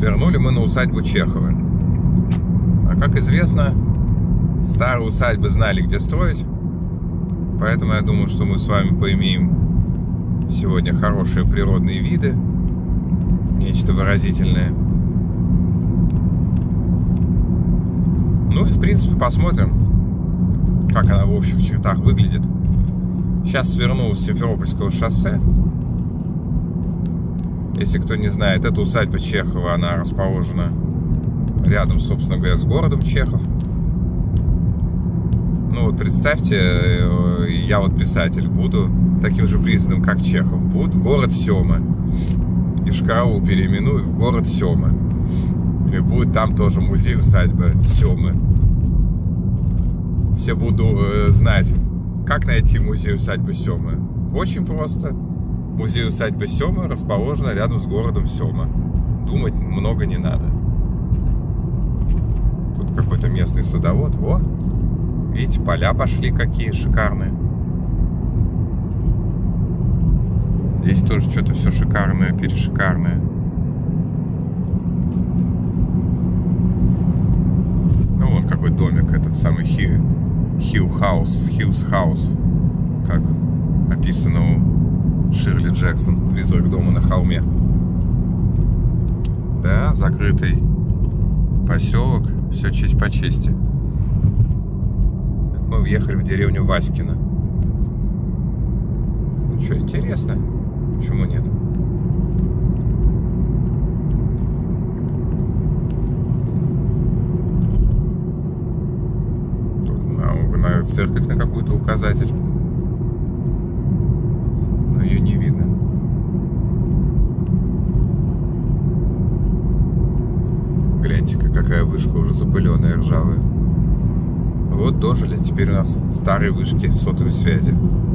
Свернули мы на усадьбу Чехова. А как известно, старые усадьбы знали, где строить. Поэтому я думаю, что мы с вами поимеем сегодня хорошие природные виды. Нечто выразительное. Ну и в принципе посмотрим, как она в общих чертах выглядит. Сейчас свернул с Симферопольского шоссе. Если кто не знает, эта усадьба Чехова, она расположена рядом, собственно говоря, с городом Чехов. Ну вот представьте, я вот писатель, буду таким же признанным, как Чехов. Будет город Сёма. Йошкар-Олу переименуют в город Сёма. И будет там тоже музей-усадьба Сёмы. Все будут знать, как найти музей-усадьбу Сёмы. Очень просто. Музей-усадьба Сёмы расположена рядом с городом Сёма. Думать много не надо. Тут какой-то местный садовод. О! Видите, поля пошли какие шикарные. Здесь тоже что-то все шикарное, перешикарное. Ну, вон какой домик, этот самый Хилл Хаус, как описано у Ширли Джексон, «Призрак дома на холме». Да, закрытый поселок, все честь по чести. Мы въехали в деревню Васькино. Ну что, интересно? Почему нет? Тут на церковь на какую-то указатель. Но ее не видно. Гляньте-ка, какая вышка уже запыленная, ржавая. Вот дожили теперь у нас старые вышки сотовой связи.